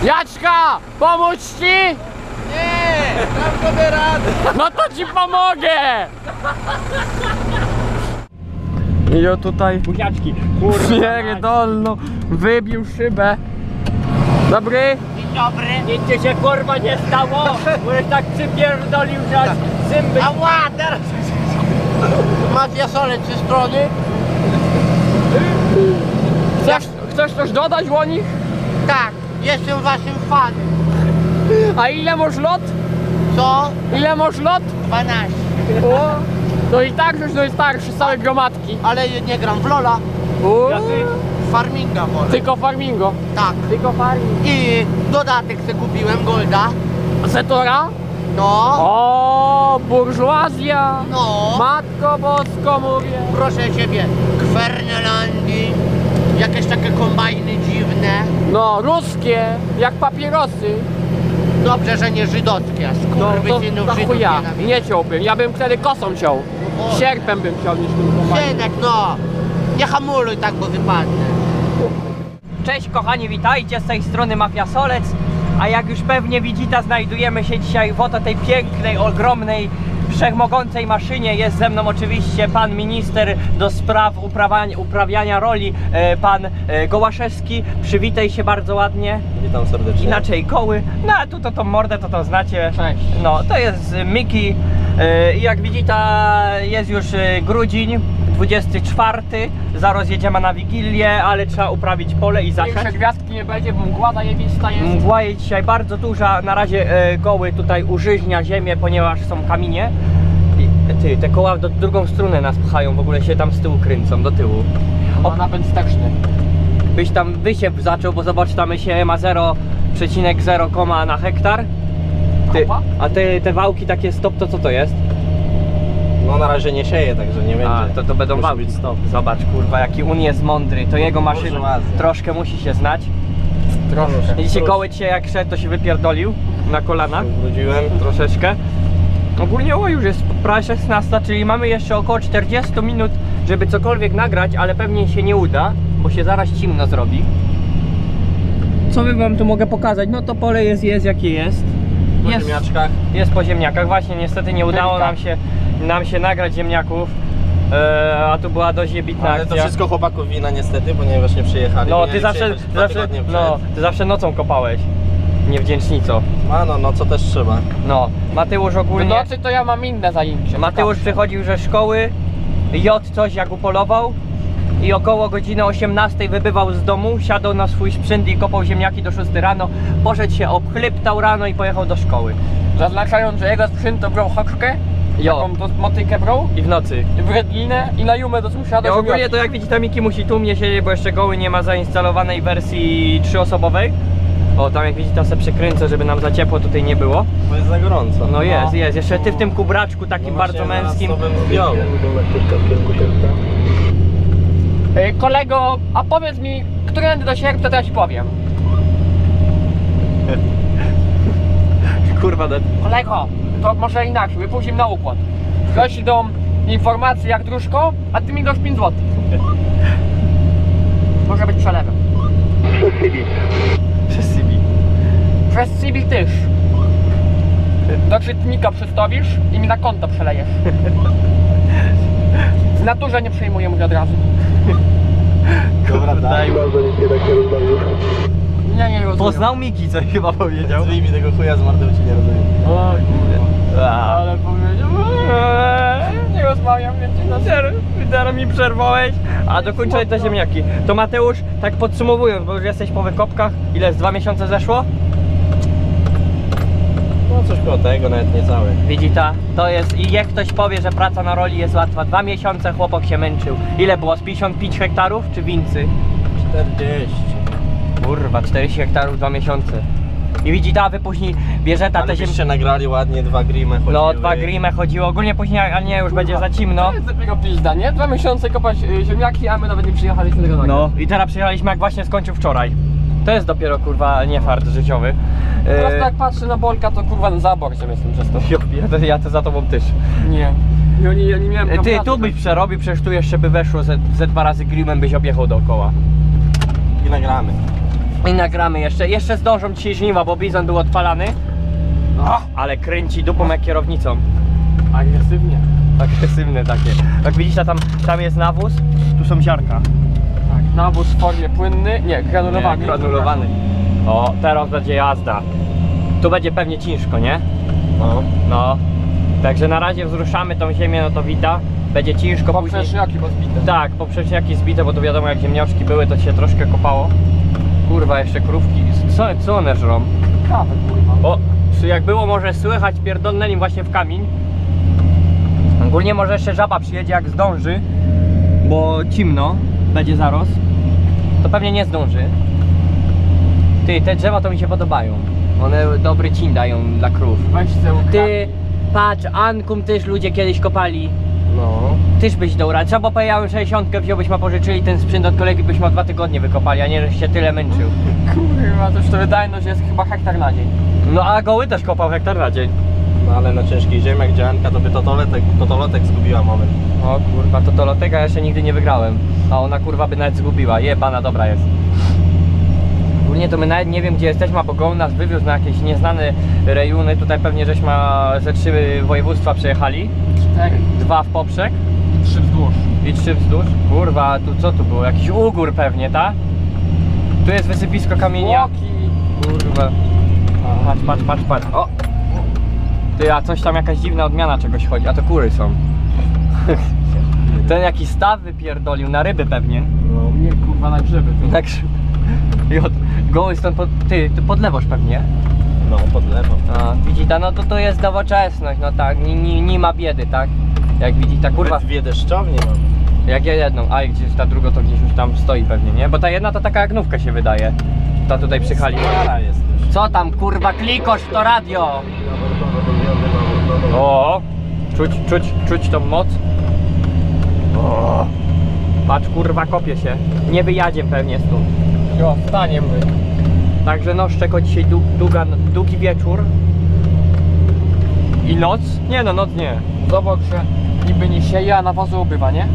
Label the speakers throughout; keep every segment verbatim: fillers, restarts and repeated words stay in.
Speaker 1: Jaćka, pomóc ci?
Speaker 2: Nie, dam sobie radę.
Speaker 1: No to ci pomogę! I ja tutaj buziaczki, pierdolno, wybił szybę. Dobry?
Speaker 2: Dzień dobry.
Speaker 1: Nic ci się kurwa nie stało, bo już tak przypierdolił, że aż zęby...
Speaker 2: Ała, teraz. Mafia Solec trzy strony.
Speaker 1: Chcesz, chcesz coś dodać o nich?
Speaker 2: Tak, jestem waszym fanem.
Speaker 1: A ile masz lot?
Speaker 2: Co?
Speaker 1: Ile masz lot?
Speaker 2: dwanaście.
Speaker 1: O, no i tak już najstarszy z całej gromadki.
Speaker 2: Ale nie gram w Lola.
Speaker 1: O,
Speaker 2: Farminga wolę.
Speaker 1: tylko farmingo.
Speaker 2: Tak.
Speaker 1: Tylko farmingo.
Speaker 2: I dodatek sobie kupiłem, Golda.
Speaker 1: Zetora?
Speaker 2: No.
Speaker 1: O, burżuazja!
Speaker 2: No.
Speaker 1: Matko Bosko mówię!
Speaker 2: Proszę ciebie, Kwernelandii. Jakieś takie kombajny dziwne.
Speaker 1: No, ruskie, jak papierosy.
Speaker 2: Dobrze, że nie żydowskie, a
Speaker 1: No to
Speaker 2: skurwysynów
Speaker 1: za
Speaker 2: Żydów
Speaker 1: chuja,
Speaker 2: nienawidzę.
Speaker 1: nie ciąłbym. Ja bym wtedy kosą ciął.
Speaker 2: O.
Speaker 1: Sierpem bym ciął niż tym kombajnem.
Speaker 2: Synek, no. Nie hamuluj tak, bo wypadnę.
Speaker 3: Cześć kochani, witajcie, z tej strony Mafia Solec. A jak już pewnie widzicie, znajdujemy się dzisiaj w oto tej pięknej, ogromnej, wszechmogącej maszynie. Jest ze mną oczywiście pan minister do spraw uprawiania, uprawiania roli, e, pan e, Gołaszewski. Przywitaj się bardzo ładnie.
Speaker 4: Witam serdecznie.
Speaker 3: Inaczej koły. No a tu to tą mordę to to znacie.
Speaker 1: Cześć.
Speaker 3: No to jest Miki. E, I jak widzicie, jest już e, grudzień dwudziesty czwarty. Zaraz jedziemy na Wigilię, ale trzeba uprawić pole i zasiać.
Speaker 1: Większe gwiazdki nie będzie, bo mgła zajebista jest.
Speaker 3: Mgła jest dzisiaj bardzo duża, na razie e, koły tutaj użyźnia ziemię, ponieważ są kamienie. I, ty, te koła do drugą stronę nas pchają, w ogóle się tam z tyłu kręcą, do tyłu.
Speaker 1: Ma napęd wsteczny.
Speaker 3: Byś tam wysiew zaczął, bo zobacz, tam się ma zero przecinek zero na hektar. Ty,
Speaker 1: Kopa?
Speaker 3: a te, te wałki takie stop, to co to jest?
Speaker 4: No na razie nie sieje, także nie będzie.
Speaker 3: A, to to będą
Speaker 4: Musi
Speaker 3: wałki.
Speaker 4: być stop.
Speaker 3: Zobacz, kurwa, jaki on jest mądry, to jego maszyna
Speaker 4: Burżuazja.
Speaker 3: troszkę musi się znać.
Speaker 1: Troszkę.
Speaker 3: Widzicie, koły dzisiaj jak szedł, to się wypierdolił na kolanach.
Speaker 4: Wróciłem.
Speaker 3: Troszeczkę. Ogólnie o, już jest prawie szesnasta, czyli mamy jeszcze około czterdzieści minut, żeby cokolwiek nagrać, ale pewnie się nie uda, bo się zaraz ciemno zrobi. Co by wam tu mogę pokazać? No to pole jest, jest jakie jest.
Speaker 4: Po
Speaker 3: Jest,
Speaker 4: ziemniaczkach.
Speaker 3: jest po ziemniakach, właśnie niestety nie udało
Speaker 1: Piękna.
Speaker 3: nam się, nam się nagrać ziemniaków. Eee, a tu była dość jebitna
Speaker 4: Ale to
Speaker 3: akcja.
Speaker 4: wszystko chłopaków wina niestety, ponieważ nie przyjechali.
Speaker 3: No
Speaker 4: Mieli
Speaker 3: ty zawsze,
Speaker 4: przyjechać dwa
Speaker 3: zawsze,
Speaker 4: tygodnie przed.
Speaker 3: no, ty zawsze nocą kopałeś. Niewdzięcznico.
Speaker 4: A no, no co też trzeba.
Speaker 3: No, Mateusz
Speaker 1: W
Speaker 3: ogólnie...
Speaker 1: nocy to ja mam inne zajęcie.
Speaker 3: Mateusz przychodził ze szkoły, J coś jak upolował i około godziny osiemnastej wybywał z domu, siadał na swój sprzęt i kopał ziemniaki do szóstej rano, poszedł się obchliptał rano i pojechał do szkoły.
Speaker 1: Zaznaczając, że jego sprzęt to brał haczkę,
Speaker 3: Jo.
Speaker 1: taką to motykę brał,
Speaker 3: I w nocy.
Speaker 1: wredlinę i na jumę do sąsiada.
Speaker 3: Ja
Speaker 1: żeby
Speaker 3: ogólnie to jak widzicie, Miki musi tu mnie siedzieć, bo jeszcze goły nie ma zainstalowanej wersji trzyosobowej. O, tam jak widzicie, se przekręcę, żeby nam za ciepło tutaj nie było.
Speaker 4: Bo jest za gorąco.
Speaker 3: No jest, jest. Jeszcze ty w tym kubraczku takim
Speaker 4: No
Speaker 3: bardzo
Speaker 4: właśnie,
Speaker 3: męskim.
Speaker 4: zaraz to bym zdjął.
Speaker 1: Ej, kolego, a powiedz mi, którędy do sierpnia, to ja ci powiem.
Speaker 3: Kurwa, de...
Speaker 1: Kolego, to może inaczej, wypuścimy na układ. Ktoś idą informacje jak dróżko, a ty mi dasz pięć złotych. Może być przelewem.
Speaker 3: przez C B.
Speaker 1: Przez C B też. Do czytnika przystawisz i mi na konto przelejesz. W naturze nie przejmuję, mówię od razu.
Speaker 4: Dobra, daj.
Speaker 1: Nie, nie rozumiem.
Speaker 3: Poznał Miki, co chyba powiedział.
Speaker 4: Zwijmy mi tego chuja z mordą, ci nie rozumiem.
Speaker 1: O kurwa.
Speaker 3: A,
Speaker 1: Ale powiedział, eee, nie rozmawiam więcej na
Speaker 3: teraz, teraz mi przerwałeś. A dokończę te ziemniaki. To Mateusz, tak podsumowując, bo już jesteś po wykopkach, ile z dwa miesiące zeszło?
Speaker 4: No coś koło tego, nawet nie cały.
Speaker 3: Widzi ta, to jest i jak ktoś powie, że praca na roli jest łatwa. Dwa miesiące chłopak się męczył. Ile było? Z pięćdziesiąt pięć hektarów czy wincy?
Speaker 4: czterdzieści.
Speaker 3: Kurwa, czterdzieści hektarów, dwa miesiące. I widzi ta, wy później bierze ta
Speaker 4: Ale
Speaker 3: te ziem...
Speaker 4: byście nagrali ładnie, dwa grimy chodziły.
Speaker 3: No, dwa grime chodziło. Ogólnie później, ale nie, już będzie za cimno.
Speaker 1: To jest dopiero pizda, nie? Dwa miesiące kopać y, ziemniaki, a my nawet nie przyjechaliśmy tego nagrać.
Speaker 3: No i teraz przyjechaliśmy jak właśnie skończył wczoraj. To jest dopiero kurwa nie fart życiowy.
Speaker 1: Po prostu
Speaker 3: Eee,
Speaker 1: jak patrzę na Bolka, to kurwa na zabor się jestem przez to.
Speaker 3: ja, to, ja to za tobą też.
Speaker 1: Nie. I oni, oni miałem
Speaker 3: Ty
Speaker 1: naprawdę-
Speaker 3: tu byś przerobił, przecież tu jeszcze by weszło ze, ze dwa razy grimem byś objechał dookoła.
Speaker 4: I nagramy.
Speaker 3: I nagramy jeszcze, jeszcze zdążą dzisiaj żniwa, bo bizon był odpalany. O, ale kręci dupą jak kierownicą.
Speaker 1: Agresywnie.
Speaker 3: Agresywne takie. Jak widzicie, tam, tam jest nawóz, tu są ziarka.
Speaker 1: Tak, nawóz w formie płynny, nie, granulowany.
Speaker 3: Nie, granulowany. O, teraz będzie jazda. Tu będzie pewnie ciężko, nie?
Speaker 4: No.
Speaker 3: No. Także na razie wzruszamy tą ziemię, no to wita. Będzie ciężko później.
Speaker 1: Poprzeczniaki rozbite.
Speaker 3: Tak, poprzeczniaki zbite, bo to wiadomo, jak ziemniaczki były, to się troszkę kopało. Kurwa, jeszcze krówki. Co, co one żrą?
Speaker 1: Kawę, kurwa.
Speaker 3: Bo jak było może słychać, pierdolnęli właśnie w kamień. Ogólnie może jeszcze żaba przyjedzie, jak zdąży, bo cimno, będzie zaros. To pewnie nie zdąży. Ty, te drzewa to mi się podobają. One dobry cień dają dla krów.
Speaker 1: Weź se ukradnij.
Speaker 3: Ty, patrz, Ankum też ludzie kiedyś kopali.
Speaker 4: No.
Speaker 3: Tyż byś dał radę. Trzeba, bo ja sześćdziesiątkę wziąłbyśmy, pożyczyli ten sprzęt od kolegi, byśmy o dwa tygodnie wykopali, a nie żeś się tyle męczył.
Speaker 1: Kurwa, to już to wydajność jest chyba hektar na dzień.
Speaker 3: No a goły też kopał hektar na dzień.
Speaker 4: No ale na ciężkich ziemiach działanka to by totolotek, totolotek zgubiła moment.
Speaker 3: O kurwa, to Tolotega jeszcze nigdy nie wygrałem. A ona kurwa by nawet zgubiła. Jebana dobra jest. Ogólnie to my nawet nie wiem gdzie jesteśmy, bo goł nas wywiózł na jakieś nieznane rejony. Tutaj pewnie żeśmy ze trzy województwa przejechali.
Speaker 1: Cztery.
Speaker 3: Dwa w poprzek
Speaker 1: Trzy wzdłuż.
Speaker 3: i trzy wzdłuż. Kurwa, tu co tu było? Jakiś ugór pewnie, tak? Tu jest wysypisko kamienia.
Speaker 1: Łoki.
Speaker 3: Kurwa. Patrz, patrz, patrz, patrz. O! Ty, a coś tam jakaś dziwna odmiana czegoś chodzi, a to kury są. Ten jakiś staw wypierdolił, na ryby pewnie.
Speaker 1: No mnie kurwa na grzyby. ty.
Speaker 3: Tak. I od goły stąd pod, ty, ty podlewosz pewnie.
Speaker 4: No, pod lewo.
Speaker 3: A, widzi ta, no to to jest nowoczesność, no tak, nie, nie, nie ma biedy, tak? Jak widzi ta kurwa,
Speaker 4: Dwie deszczownie mam.
Speaker 3: jak ja jedną, a i gdzieś ta druga to gdzieś już tam stoi pewnie, nie? Bo ta jedna to taka jak nówka się wydaje. Ta tutaj przychali.
Speaker 4: Stara jest też.
Speaker 3: Co tam kurwa klikosz w to radio? O, czuć, czuć, czuć tą moc. O, patrz kurwa kopie się. Nie wyjadziem pewnie stąd.
Speaker 1: Jo, wstanie my.
Speaker 3: Także no szczeko dzisiaj dług, długa, długi wieczór. I noc? Nie no, noc nie.
Speaker 1: Zobacz, że niby nie sieje, a nawozu ubywa, nie?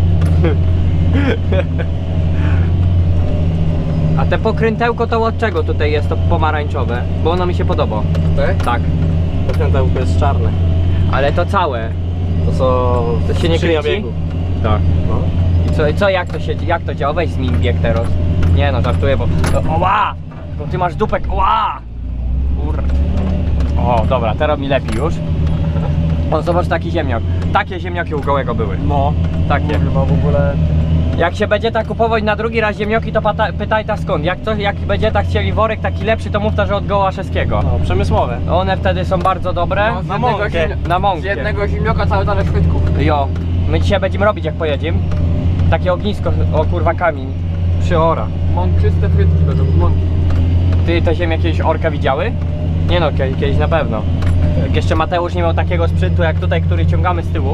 Speaker 3: A te pokrętełko to od czego tutaj jest to pomarańczowe? Bo ono mi się podoba.
Speaker 1: Tak?
Speaker 3: Tak.
Speaker 4: Pokrętełko jest czarne.
Speaker 3: Ale to całe.
Speaker 4: To co...
Speaker 3: To się nie
Speaker 4: skrzynia
Speaker 3: kręci?
Speaker 4: biegu.
Speaker 3: Tak.
Speaker 4: No.
Speaker 3: I co, i co jak to się, jak to działa? Weź zmień bieg teraz. Nie no, żartuję, bo... Oła! Bo ty masz dupek, oła! Kur... O, dobra, teraz mi lepiej już. O, zobacz taki ziemniak. Takie ziemniaki u gołego były.
Speaker 1: No.
Speaker 3: Takie.
Speaker 1: Kurwa w ogóle...
Speaker 3: Jak się będzie tak kupować na drugi raz ziemnioki, to pata, pytaj ta skąd. Jak, to, jak będzie tak chcieli worek taki lepszy, to mów ta, że od Gołaszewskiego.
Speaker 4: No, przemysłowe.
Speaker 3: One wtedy są bardzo dobre.
Speaker 1: No, z
Speaker 3: na
Speaker 1: jednego
Speaker 3: mąkę.
Speaker 1: ziemnia-
Speaker 3: Na
Speaker 1: Z
Speaker 3: mąkę.
Speaker 1: jednego zimnioka cały talerz chwytków.
Speaker 3: Jo. My dzisiaj będziemy robić jak pojedziemy. Takie ognisko, o kurwa kamień. Przyora.
Speaker 1: Mączyste frytki będą z mąki.
Speaker 3: Ty te ziemie kiedyś orka widziały? Nie no, kie- kiedyś na pewno. Jak jeszcze Mateusz nie miał takiego sprzętu jak tutaj, który ciągamy z tyłu.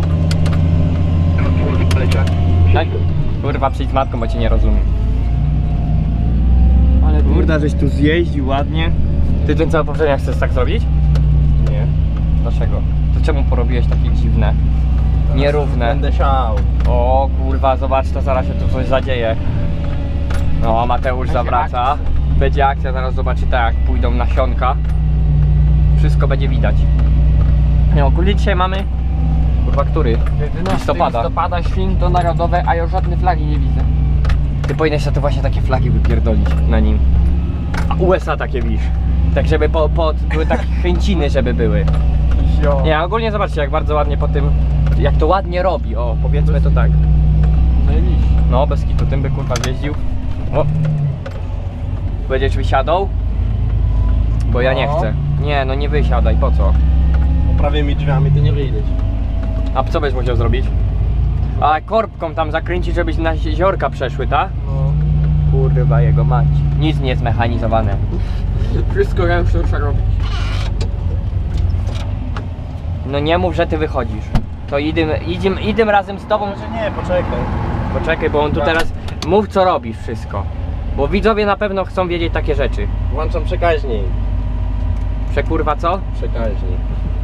Speaker 3: Tak? Kurwa, przyjdź z matką, bo cię nie rozumiem.
Speaker 1: Ale ty...
Speaker 3: Kurda, żeś tu zjeździł ładnie. Ty ten cały poprzednia chcesz tak zrobić?
Speaker 4: Nie.
Speaker 3: Dlaczego? To czemu porobiłeś takie dziwne? Nierówne.
Speaker 4: Będę siał.
Speaker 3: O kurwa, zobacz, to zaraz się tu coś zadzieje. No, Mateusz
Speaker 1: Będzie
Speaker 3: zawraca. Będzie akcja, zaraz zobaczy tak jak pójdą nasionka. Wszystko będzie widać. Nie, ogólnie dzisiaj mamy... Kurwa, który?
Speaker 1: jedenastego
Speaker 3: listopada.
Speaker 1: listopada, święto narodowe, a ja żadnej flagi nie widzę.
Speaker 3: Ty powinieneś sobie to właśnie takie flagi wypierdolić na nim. A U S A takie wisz. Tak żeby po, po, były takie chęciny, żeby były.
Speaker 1: Jo.
Speaker 3: Nie, ogólnie zobaczcie jak bardzo ładnie po tym, jak to ładnie robi, o powiedzmy to tak.
Speaker 1: Zajebiście.
Speaker 3: No bez kitu, tym by kurwa zjeździł. O. Będziesz wysiadał? Bo ja nie
Speaker 1: No.
Speaker 3: chcę. Nie, no nie wysiadaj, po co?
Speaker 4: Prawymi drzwiami ty nie wyjdziesz.
Speaker 3: A co byś musiał zrobić? A korbką tam zakręcić, żebyś na jeziorka przeszły, tak?
Speaker 1: No.
Speaker 3: Kurwa jego mać. Nic nie jest mechanizowane.
Speaker 1: Wszystko ręcznie trzeba robić.
Speaker 3: No nie mów, że ty wychodzisz. To idę, idę, idę razem z tobą.
Speaker 4: Może nie, poczekaj.
Speaker 3: Poczekaj, bo on tu teraz mów co robisz wszystko. Bo widzowie na pewno chcą wiedzieć takie rzeczy.
Speaker 4: Włączam przekaźnik.
Speaker 3: Przekurwa co?
Speaker 4: Przekaźnik.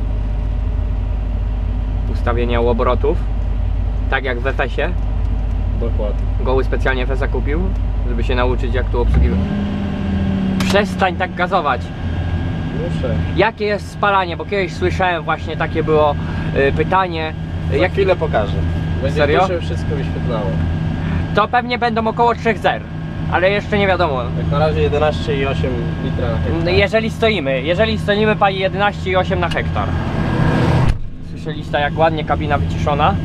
Speaker 3: Ustawienia obrotów. Tak jak w F S ie.
Speaker 4: Dokładnie.
Speaker 3: Goły specjalnie F S a kupił, żeby się nauczyć jak tu obsługiwać. Przestań tak gazować.
Speaker 4: Muszę.
Speaker 3: Jakie jest spalanie? Bo kiedyś słyszałem właśnie takie było y, pytanie.
Speaker 4: Za
Speaker 3: Jak
Speaker 4: chwilę pokażę. Będzie
Speaker 3: Serio?
Speaker 4: tu się wszystko wyświetlało.
Speaker 3: To pewnie będą około trzy zer, ale jeszcze nie wiadomo.
Speaker 4: Jak na razie jedenaście i osiem litra na hektar.
Speaker 3: Jeżeli stoimy, jeżeli stoimy pali jedenaście i osiem na hektar. Słyszeliście jak ładnie kabina wyciszona?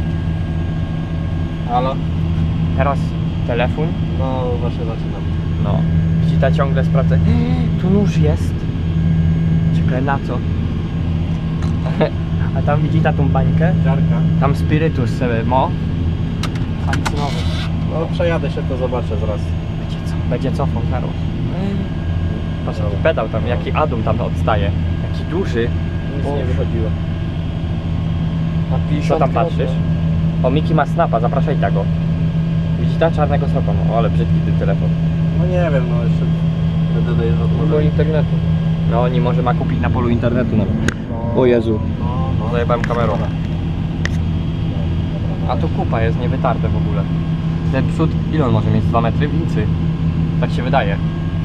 Speaker 4: Halo?
Speaker 3: Teraz telefon.
Speaker 4: No właśnie zaczynam.
Speaker 3: No. Widzita ciągle sprawdza. Tu nóż jest. Czekaj, na co? A tam widzita tą bańkę?
Speaker 4: Ziarka.
Speaker 3: Tam spirytus sobie mo. Fancynowy.
Speaker 4: No przejadę się, to zobaczę zaraz.
Speaker 3: Będzie co? Będzie cofał zaraz. Patrz jaki pedał tam, jaki Adam tam odstaje. Jaki duży.
Speaker 4: Nic nie wychodziło.
Speaker 1: Na
Speaker 3: Co
Speaker 1: pięćdziesiąt
Speaker 3: tam patrzysz? O, Miki ma snapa, zapraszaj tego. Widzi ta czarnego snopa, no ale brzydki ten telefon.
Speaker 4: No nie wiem, no jeszcze będę dojeżdżał do
Speaker 1: Do internetu.
Speaker 3: No, nie może ma kupić na polu internetu nawet.
Speaker 4: No,
Speaker 3: O Jezu.
Speaker 4: No, no.
Speaker 3: Zajebałem kamerą. A tu kupa jest niewytarte w ogóle. Ten przód, ile on może mieć? dwa metry? Wincy. Tak się wydaje.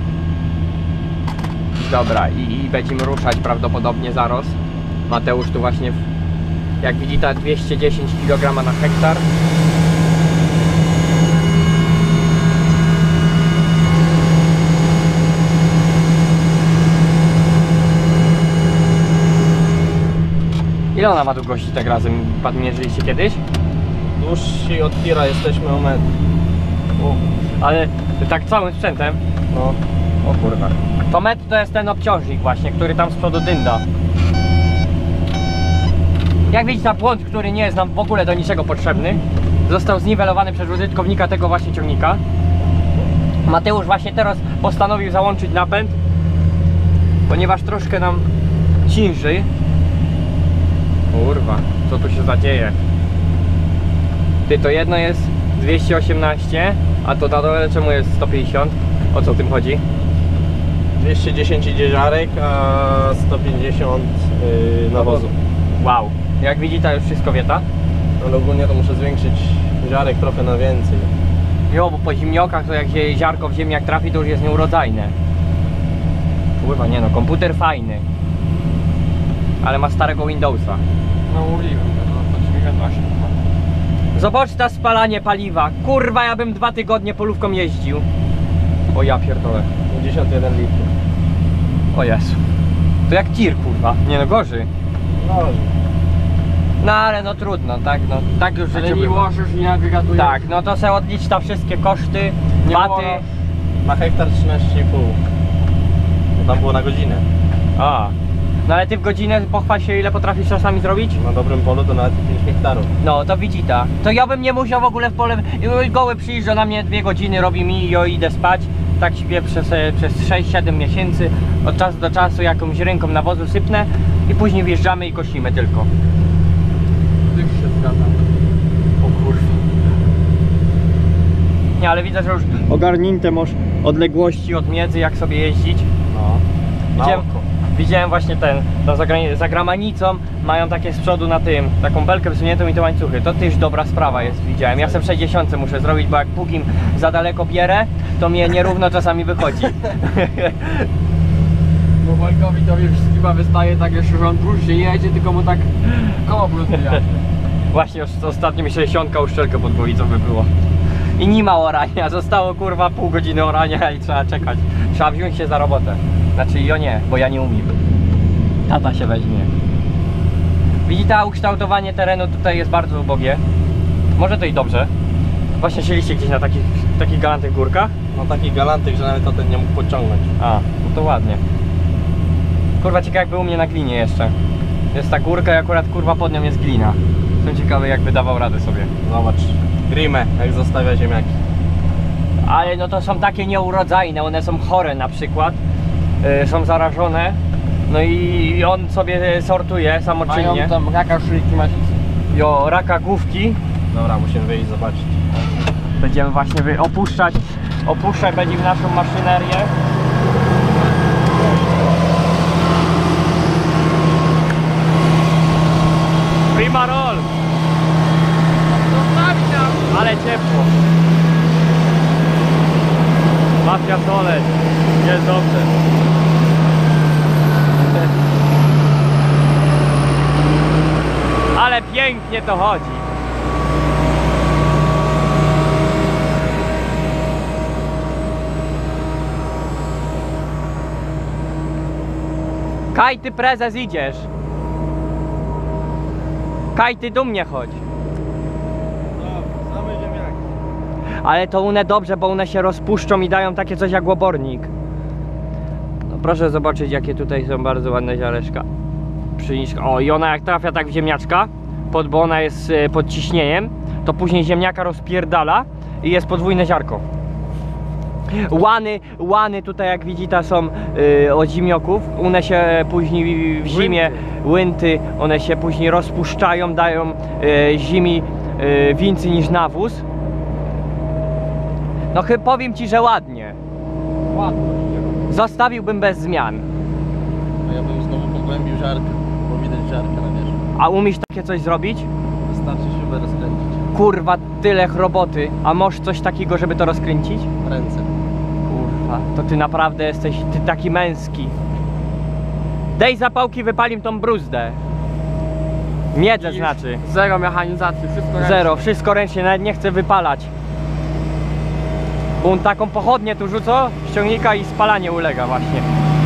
Speaker 3: Dobra, i, i będziemy ruszać prawdopodobnie zaraz. Mateusz tu właśnie, w, jak widzicie, dwieście dziesięć kilogramów na hektar. Ile ona ma długości tak razem? Pan mierzyliście kiedyś?
Speaker 4: Dłużsi od tira jesteśmy o metr.
Speaker 3: U, ale tak całym sprzętem?
Speaker 4: No.
Speaker 3: O kurwa. To metr to jest ten obciążnik właśnie, który tam z przodu dynda. Jak widzicie, błąd, który nie jest nam w ogóle do niczego potrzebny, został zniwelowany przez użytkownika tego właśnie ciągnika. Mateusz właśnie teraz postanowił załączyć napęd, ponieważ troszkę nam cięży. Kurwa, co tu się zadzieje? Ty, to jedno jest dwieście osiemnaście, a to na dole czemu jest sto pięćdziesiąt? O co w tym chodzi?
Speaker 4: dwieście dziesięć idzie ziarek, a sto pięćdziesiąt yy, nawozu.
Speaker 3: Wow. Jak widzicie, już wszystko wieta.
Speaker 4: Ale ogólnie to muszę zwiększyć ziarek trochę na więcej.
Speaker 3: Jo, bo po zimniokach to jak się ziarko w ziemniak trafi, to już jest nieurodzajne. Kurwa, nie no, komputer fajny. Ale ma starego Windowsa.
Speaker 1: No mówiłem, no to dziewiętnaście chyba.
Speaker 3: Zobacz ta spalanie paliwa. Kurwa, ja bym dwa tygodnie polówką jeździł. O ja pierdolę.
Speaker 4: pięćdziesiąt jeden litrów.
Speaker 3: O Jezu. To jak tir, kurwa. Nie no, gorzej.
Speaker 4: No,
Speaker 3: No ale no trudno, tak? No tak już
Speaker 1: Ale
Speaker 3: życie
Speaker 1: nie
Speaker 3: bywa.
Speaker 1: łożysz i nie wygadujesz.
Speaker 3: Tak, no to se odlicz tam wszystkie koszty,
Speaker 1: Nie
Speaker 3: baty.
Speaker 1: łożę.
Speaker 4: na hektar trzynaście i pół. Bo tam było na godzinę.
Speaker 3: A. No ale ty w godzinę pochwal się, ile potrafisz czasami zrobić?
Speaker 4: Na dobrym polu to nawet pięć hektarów.
Speaker 3: No to widzi ta. To ja bym nie musiał w ogóle w pole. Goły przyjeżdża na mnie dwie godziny, robi mi i ja idę spać. Tak śpię przez, przez sześć siedem miesięcy. Od czasu do czasu jakąś ręką nawozu sypnę i później wjeżdżamy i kosimy tylko.
Speaker 1: Ty się zgadza.
Speaker 3: O kurwa. Nie, ale widzę, że już ogarnięte masz odległości od miedzy, jak sobie jeździć.
Speaker 4: No. Na
Speaker 3: Widziałem,
Speaker 4: oko.
Speaker 3: widziałem właśnie ten, tam za, grani- za gramanicą mają takie z przodu na tym, taką belkę wysuniętą i te łańcuchy. To też dobra sprawa jest, widziałem. Ja sobie w sześćdziesiątce muszę zrobić, bo jak pługim za daleko bierę, to mnie nierówno czasami wychodzi.
Speaker 1: Bo Wojkowi to już chyba wystaje tak jeszcze, że on później jedzie, tylko mu tak koło brudne jadzie.
Speaker 3: Właśnie już ostatnio mi sześćdziesiątka uszczelkę pod głowicą by było. I nie ma orania, zostało kurwa pół godziny orania i trzeba czekać. Trzeba wziąć się za robotę. Znaczy ja nie, bo ja nie umiem. Tata się weźmie. Widzicie, ukształtowanie terenu tutaj jest bardzo ubogie. Może to i dobrze. Właśnie siedzieliście gdzieś na takich, takich galantych górkach?
Speaker 4: No taki galantyk, że nawet o ten nie mógł pociągnąć.
Speaker 3: A, no to ładnie. Kurwa, ciekawe jakby u mnie na glinie jeszcze. Jest ta górka i akurat kurwa pod nią jest glina. Jestem ciekawy jakby dawał radę sobie.
Speaker 4: Zobacz, grimę, jak zostawia ziemniaki.
Speaker 3: Ale no to są takie nieurodzajne, one są chore na przykład. Yy, są zarażone. No i on sobie sortuje samoczynnie.
Speaker 1: Mają tam raka szyjki macicy.
Speaker 3: Jo, raka główki.
Speaker 4: Dobra, musimy wyjść zobaczyć.
Speaker 3: Będziemy właśnie wy opuszczać. Opuszczać będziemy naszą maszynerię. Prima roll!
Speaker 1: Zostawić nam!
Speaker 3: Ale ciepło. Mafia Solec. Jest dobrze. właśnie to chodzi. Kaj, ty prezes idziesz. Kaj, ty do mnie chodź.
Speaker 4: Same ziemniaki.
Speaker 3: Ale to one dobrze, bo one się rozpuszczą i dają takie coś jak łobornik. No proszę zobaczyć, jakie tutaj są bardzo ładne ziareszka. Przyniżka. O, i ona jak trafia tak w ziemniaczka, pod, bo ona jest e, pod ciśnieniem, to później ziemniaka rozpierdala i jest podwójne ziarko. Łany, łany tutaj jak widzicie są y, od zimioków, one się później w zimie, łynty, one się później rozpuszczają, dają y, zimi y, więcej niż nawóz. No chyba powiem ci, że ładnie. Zostawiłbym bez zmian.
Speaker 2: No ja bym znowu pogłębił żarkę, bo widać żarkę na wierzchu.
Speaker 3: A umiesz takie coś zrobić?
Speaker 2: Wystarczy śrubę rozkręcić.
Speaker 3: Kurwa, tyle roboty. A masz coś takiego, żeby to rozkręcić?
Speaker 2: Ręce.
Speaker 3: Kurwa, to ty naprawdę jesteś ty taki męski. Dej zapałki, wypalim tą bruzdę. Miedzę znaczy.
Speaker 1: Zero mechanizacji, wszystko ręcznie.
Speaker 3: Zero, wszystko ręcznie, nawet nie chcę wypalać. Bo on taką pochodnię tu rzuca, ściągnika i spalanie ulega właśnie.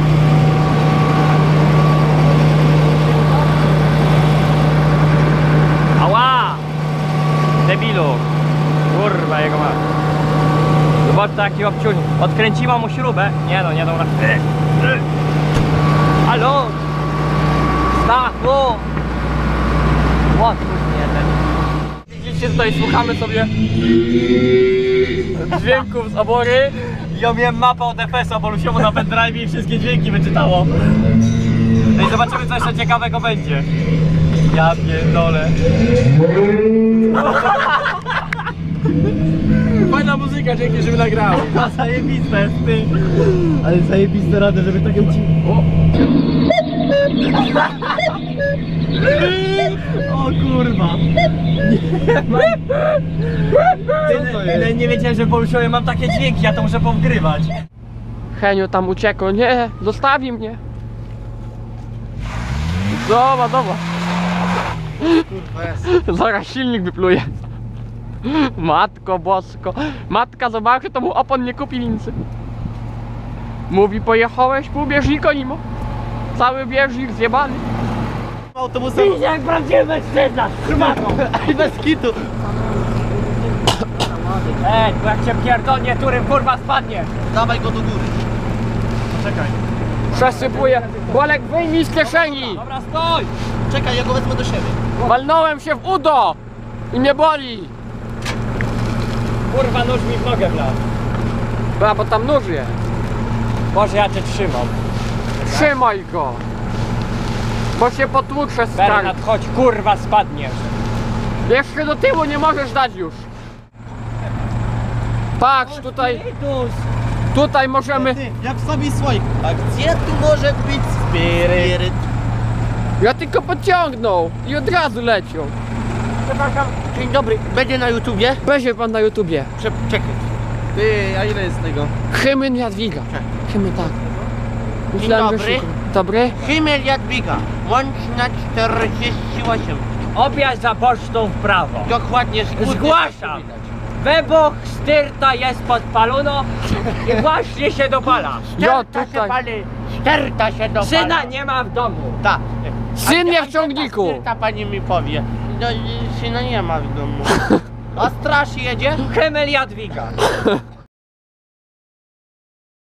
Speaker 3: Ała! Debilu! Kurwa jego ma. Zobacz taki obciąg. Odkręciła mu śrubę. Nie no, nie dobra. Halo! Stachu! Otwórz mnie ten.
Speaker 1: Widzicie, tutaj słuchamy sobie dźwięków z obory.
Speaker 3: Ja miałem mapę od F S a, bo Lusiomu na pendrive i wszystkie dźwięki wyczytało. No i zobaczymy, co jeszcze ciekawego będzie. Ja pierdolę.
Speaker 1: Fajna muzyka, dzięki, że mi nagrał.
Speaker 3: A zajebiste jest, ty. Ale zajebiste rady, żeby takie ci... O kurwa. Nie, nie, nie wiedziałem, że po Lusiowie mam takie dźwięki, ja to muszę powgrywać.
Speaker 1: Heniu tam uciekł, nie, zostawi mnie. Dobra, dobra.
Speaker 2: Kurwa jest.
Speaker 1: Zaraz silnik wypluje. Matko bosko. Matka zobaczy, to mu opon nie kupi lincy. Mówi, pojechałeś pół bieżnika nimo. Cały bieżnik zjebany.
Speaker 2: Autobusem.
Speaker 3: Widzisz jak prawdziwy mężczyzna, szmaką.
Speaker 2: I bez kitu.
Speaker 3: Ej, bo jak cię pierdolnie turym, kurwa spadnie.
Speaker 2: Dawaj go do góry.
Speaker 3: Czekaj.
Speaker 1: Przesypuję. Bolek, wyjmij z kieszeni.
Speaker 3: Dobra, stój.
Speaker 2: Czekaj, ja go wezmę do siebie.
Speaker 1: Walnąłem się w udo. I mnie boli.
Speaker 3: Kurwa, nóż mi w nogę wlazł.
Speaker 1: Ba, bo tam nóż jest.
Speaker 3: Może ja cię trzymam.
Speaker 1: Trzymaj go. Bo się potłuczę, stary.
Speaker 3: Bernard, chodź, kurwa, spadniesz.
Speaker 1: Jeszcze do tyłu nie możesz dać już. Patrz, tutaj,
Speaker 3: Spirytus.
Speaker 1: tutaj możemy...
Speaker 2: Ty, jak w sobie słoik. A gdzie tu może być spiryt?
Speaker 1: Ja tylko podciągnął i od razu leciał.
Speaker 2: Przepraszam. Dzień dobry. Będzie na YouTubie?
Speaker 1: Będzie pan na YouTubie.
Speaker 2: Prze czekaj. Ty, a ile jest tego?
Speaker 1: Hymn Jadwiga. Hymn, tak.
Speaker 2: Dzień
Speaker 1: że
Speaker 2: dobry.
Speaker 1: szukam. Dobry?
Speaker 2: Himmel Jadwiga. Łączna czterdzieści osiem.
Speaker 3: Objazd za pocztą w prawo.
Speaker 2: Dokładnie. skutnie
Speaker 3: Zgłaszam.
Speaker 2: widać.
Speaker 3: Wybuch styrta jest podpalono i właśnie się dopala.
Speaker 1: Ja
Speaker 2: Sterta się
Speaker 1: tutaj.
Speaker 2: pali. Sterta się dopala.
Speaker 3: Syna nie ma w domu.
Speaker 2: Tak.
Speaker 1: Syn
Speaker 2: A-
Speaker 1: nie
Speaker 2: a
Speaker 1: w
Speaker 2: gdzie
Speaker 1: ciągniku.
Speaker 2: ta Sterta pani mi powie. No i syna nie ma w domu. A straż jedzie?
Speaker 3: Hymel Jadwiga.